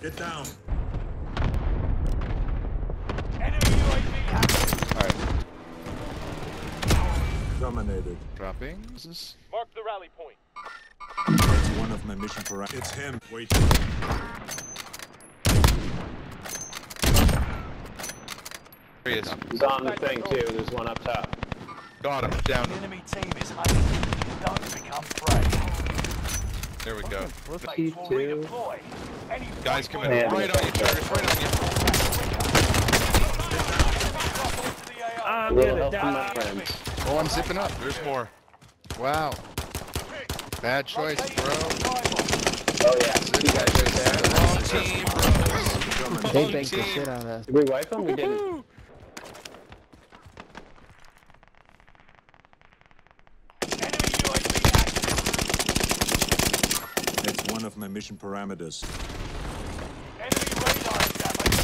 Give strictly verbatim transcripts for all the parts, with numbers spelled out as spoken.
Get down. Enemy U A V active. Alright. Dominated. Dropping. This is... Mark the rally point. That's one of my mission parameters. It's him. Wait. There he is. He's on the thing too. There's one up top. Got him. Down. The enemy team is hunting. Don't become prey. There we go. Mates will redeploy. Any Guys coming Man, right on you, Chargers. Right on you. I'm gonna die. My friends. Oh, I'm zipping up. There's more. Wow. Bad choice, bro. Oh yeah. Two guys right there. Wrong team, bro. They Wrong banked the team. shit out of us. Did we wipe them? We didn't. That's one of my mission parameters. Enemy radar damage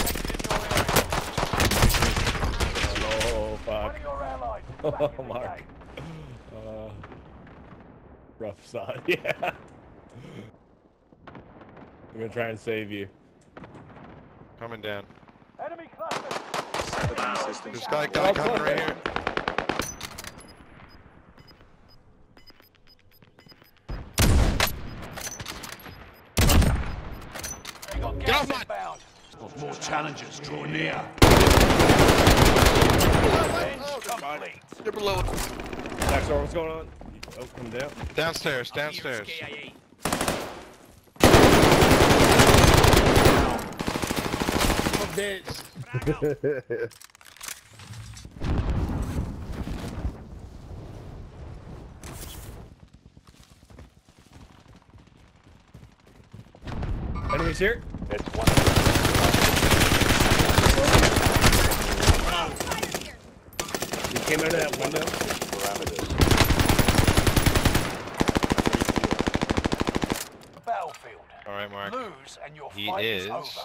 in your area. Oh fuck. One of your allies is back Oh in the Mark. game. Uh, rough side. Yeah. I'm gonna try and save you. Coming down. Enemy cluster. There's a guy, guy coming right here. Get off my- inbound. More challenges draw near. Complete. They're below. Axor, what's going on? Oh, come down. Downstairs, downstairs. Oh, bitch. Enemies here. It's one. You came out of that window. Battlefield. All right, Mark. Lose and your He fight is. is over.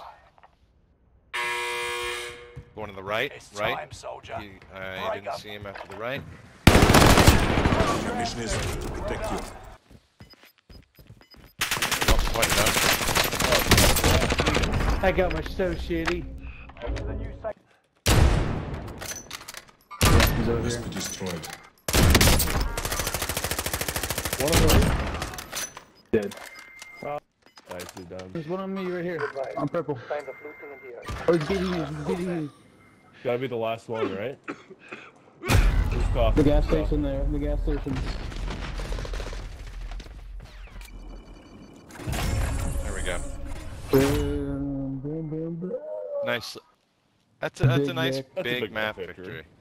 Going to the right, It's right. time, soldier. He, I Break didn't up. see him after the right. Your mission is to protect you. Not quite enough. I got my so shitty. Head to the new site. He's over Must here. be destroyed. One on the right. Dead. Oh. Nice, he's done. There's one on me right here. I'm purple. Oh, he's beating me. He's beating me. Gotta be the last one, right? Who's coffee? The gas station there. The gas station. There we go. Boom, boom, boom, boom. Nice. That's a, that's a Big nice Dick. That's a big big map victory. victory.